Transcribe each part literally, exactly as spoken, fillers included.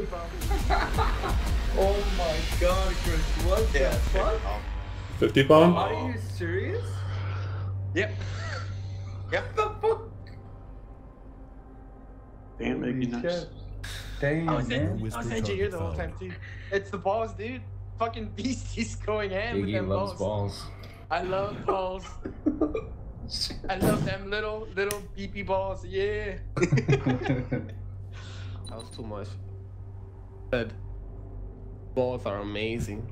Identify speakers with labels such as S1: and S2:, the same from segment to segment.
S1: bomb.
S2: Oh my god, Chris, what
S3: Yeah,
S2: the fuck?
S4: fifty bomb?
S2: Are you serious?
S3: Yep. Yep.
S2: What the fuck?
S5: Damn, Mickey,
S2: Holy
S5: nice.
S2: shit. Damn,
S3: I was,
S2: man.
S3: in, I was engineer the whole time too. It's the balls, dude. Fucking beasties going ham with
S6: Iggy
S3: them
S6: loves
S3: balls.
S6: balls.
S3: I love balls. I love them little, little beepy balls. Yeah. That was too much. But balls are amazing.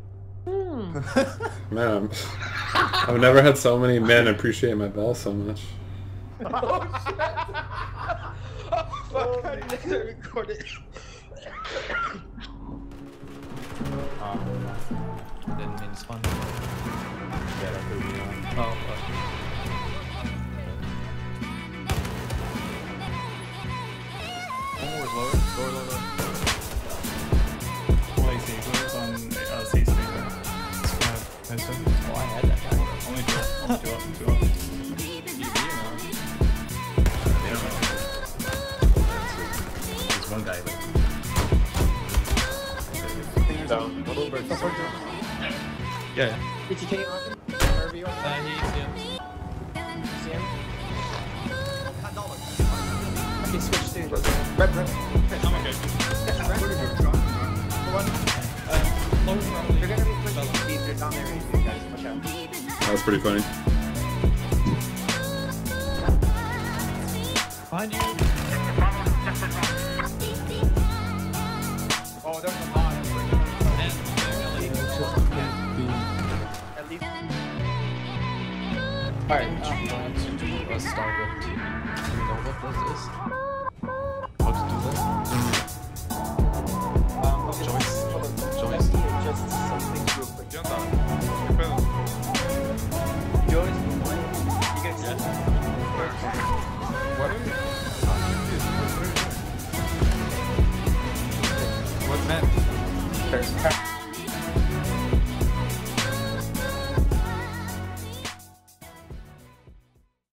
S4: Man, I've never had so many men appreciate my balls so much.
S3: Oh shit! Oh fuck! I need to record it.
S6: Um, didn't mean to spawn. Yeah, that could be on. Oh, fuck. One more is lower. Lower, lower, lower.
S7: Play C. It's on uh, C stream. Nice one.
S6: Oh, I had that guy.
S7: Only two up. Only two up. Two up.
S6: There's one guy left.
S3: Down.
S6: Yeah, yeah.
S3: Did you K on him? Wherever you are.
S6: Uh, he's, yeah.
S3: See him? Okay, switch to red, red.
S7: I'm okay.
S3: One.
S6: Uh, lower probably.
S3: You're gonna be pushing speed. They're down there, you guys. Watch out.
S4: That was pretty funny.
S6: Behind you.
S3: Oh, there's a lot.
S6: And they're gonna leave.
S3: At least. Alright, uh,